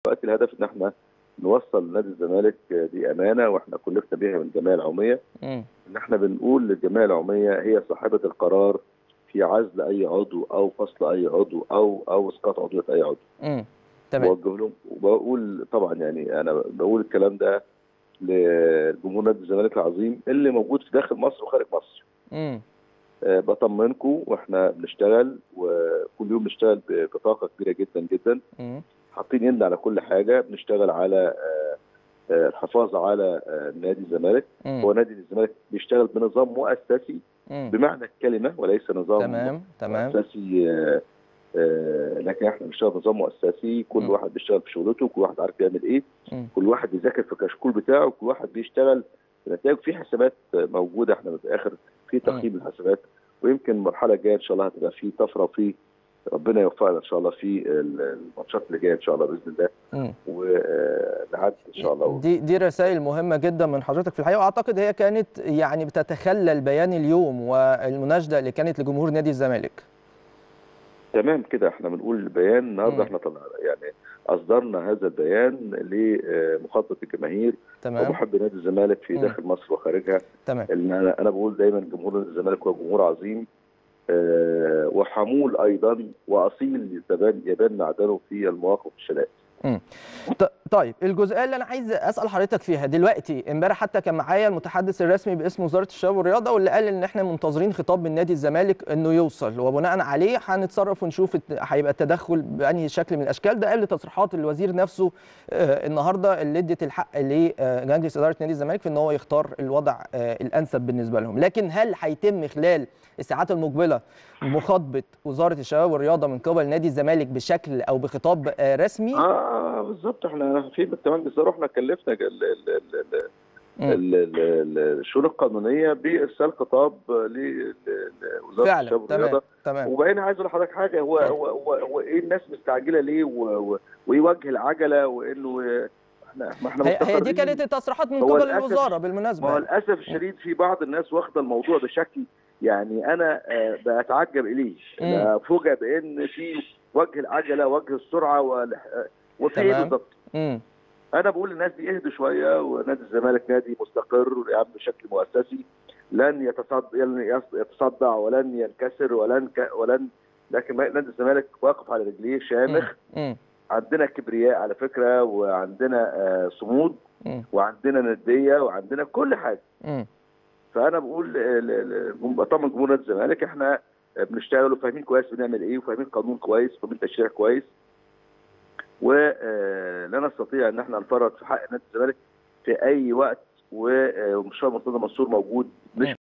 دلوقتي الهدف ان احنا نوصل نادي الزمالك، دي امانه واحنا كلفنا بيها من الجمعيه العموميه، ان احنا بنقول للجمعيه العموميه هي صاحبه القرار في عزل اي عضو او فصل اي عضو او اسقاط عضويه اي عضو. تمام. بوجه لهم وبقول طبعا يعني انا بقول الكلام ده لجمهور نادي الزمالك العظيم اللي موجود في داخل مصر وخارج مصر. بطمنكم واحنا بنشتغل وكل يوم بنشتغل بطاقه كبيره جدا جدا. حاطين يد على كل حاجه، بنشتغل على الحفاظ على نادي الزمالك. هو نادي الزمالك بيشتغل بنظام مؤسسي بمعنى الكلمه وليس نظام مؤسسي، لكن احنا بنشتغل بنظام مؤسسي، كل واحد بيشتغل في شغلته، كل واحد عارف يعمل ايه، كل واحد بيذاكر في الكشكول بتاعه، كل واحد بيشتغل بنتائج، في حسابات موجوده، احنا في الاخر في تقييم الحسابات، ويمكن المرحله الجايه ان شاء الله هتبقى في طفره، وفي ربنا يوفقنا ان شاء الله في الماتشات اللي جايه ان شاء الله باذن الله، ونعدي ان شاء الله. دي رسائل مهمه جدا من حضرتك في الحقيقه، واعتقد هي كانت يعني بتتخلل بيان اليوم والمناشده اللي كانت لجمهور نادي الزمالك. تمام كده، احنا بنقول البيان النهارده، احنا يعني اصدرنا هذا البيان لمخاطبه الجماهير ومحبي نادي الزمالك في داخل مصر وخارجها. تمام. انا بقول دايما جمهور نادي الزمالك هو جمهور عظيم وحمول ايضا واصيل يبان معدنه في المواقف الشدائد. طيب الجزئيه اللي انا عايز اسال حضرتك فيها دلوقتي، امبارح حتى كان معايا المتحدث الرسمي باسم وزاره الشباب والرياضه، واللي قال ان احنا منتظرين خطاب من نادي الزمالك انه يوصل، وبناء عليه هنتصرف ونشوف هيبقى التدخل بأنهي شكل من الاشكال. ده قبل تصريحات الوزير نفسه النهارده اللي ادت الحق لمجلس اداره نادي الزمالك في ان هو يختار الوضع الانسب بالنسبه لهم. لكن هل هيتم خلال الساعات المقبله مخاطبه وزاره الشباب والرياضه من قبل نادي الزمالك بشكل او بخطاب رسمي؟ بالظبط، احنا في مجلس الاداره رحنا كلفنا الشؤون القانونيه بارسال خطاب لوزاره الشباب والرياضه. وبقينا عايز اقول لحضرتك حاجه، هو ايه الناس مستعجله ليه وايه وجه العجله، وانه احنا مستقرين. هي دي كانت التصريحات من قبل الوزاره بالمناسبه. ما هو للاسف الشديد في بعض الناس واخده الموضوع بشكل، يعني انا بتعجب اليه، فوجئ بان في وجه العجله، وجه السرعه، وفي ايه بالظبط. انا بقول للناس دي اهدوا شويه، ونادي الزمالك نادي مستقر يعمل بشكل مؤسسي، لن يتصدع ولن ينكسر لكن نادي الزمالك واقف على رجليه شامخ. عندنا كبرياء على فكره، وعندنا صمود، وعندنا نديه، وعندنا كل حاجه. فانا بقول طبعا جمهور نادي الزمالك احنا بنشتغل وفاهمين كويس بنعمل ايه، وفاهمين قانون كويس، وفاهمين تشريع كويس، ولا نستطيع ان احنا نفرط في حق نادي الزمالك في اي وقت. ومستشار مرتضى منصور موجود مش